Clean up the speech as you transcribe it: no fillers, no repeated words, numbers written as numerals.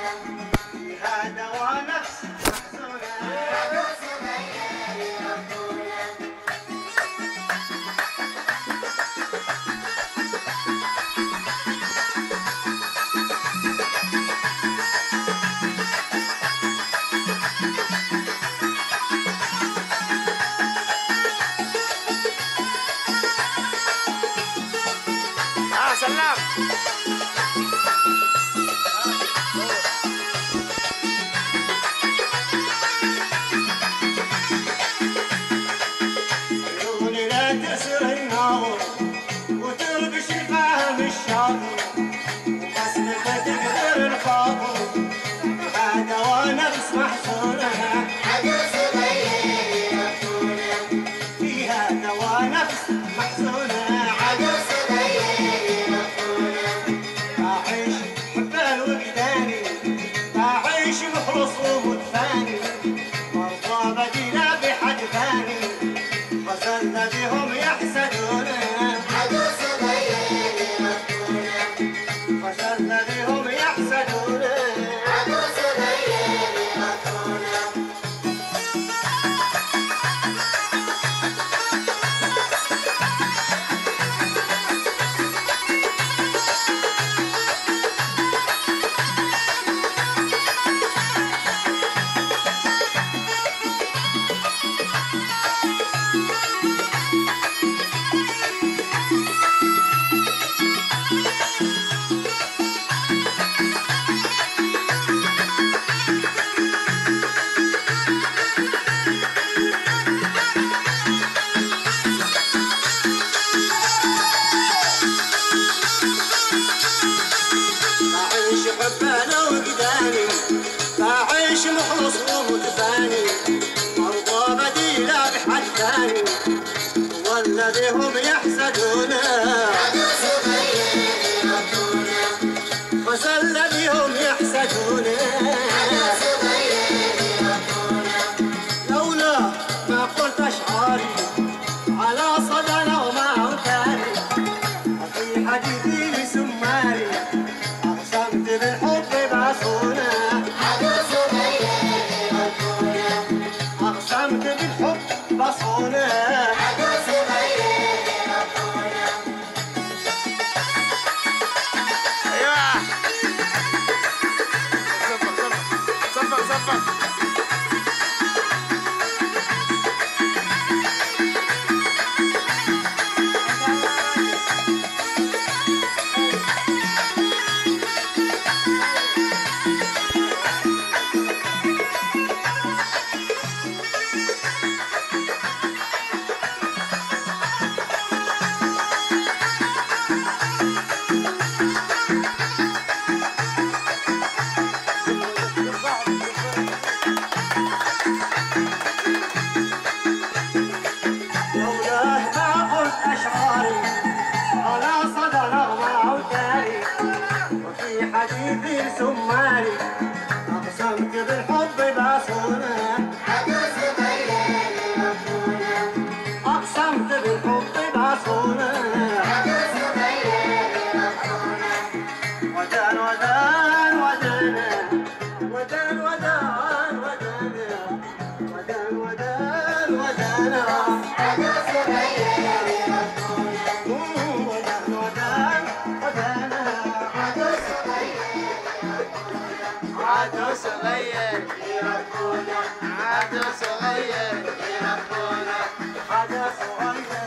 فيها دوا نفس سلام. عيوني لا تسر النار وتربش الفهم الشاطر وبسمك تقدر الخاطر فيها دوا نفس محصورة عدس غير مفهومة فيها دوا نفس محصورة عدس غير مفهومة أعيش حبال وجداني أعيش مخلص ومتفاني مرضى بدينا بحد ثاني غزلنا بهم يحسدونا عدس غير مفهومة غزلنا بهم يحسدونا عدس غير مفهومة أعيش حبانا وجداني أعيش مخلص ومتفاني مرضى بدينا بحد ثاني والذي هم يحسدونا عدس غير مفهومة غزلنا بهم يحسدونا عدس غير مفهومة لولا ما قلت أشعاري على صدنا وما أوتاري وفي حديثي بسماري أقسمت بالحب بعصونا عدس غير مفهومة أقسمت بالحب بعصونا عدس غير مفهومة ايوه. صفق صفق صفق. لولاه ما قلت أشعاري على صدنا وما أوتاري وفي حديثي سماري أقسمت بالحب بعصونا عدس غير مفهومة أقسمت بالحب بعصونا عدس غير مفهومة ودان ودان ودانا ودان ودان ودانا ودان ودان ودانا عدس غير مفهومة ودان ودان ودانا عدس غير عدس غير مفهومة عدس غير حدث غير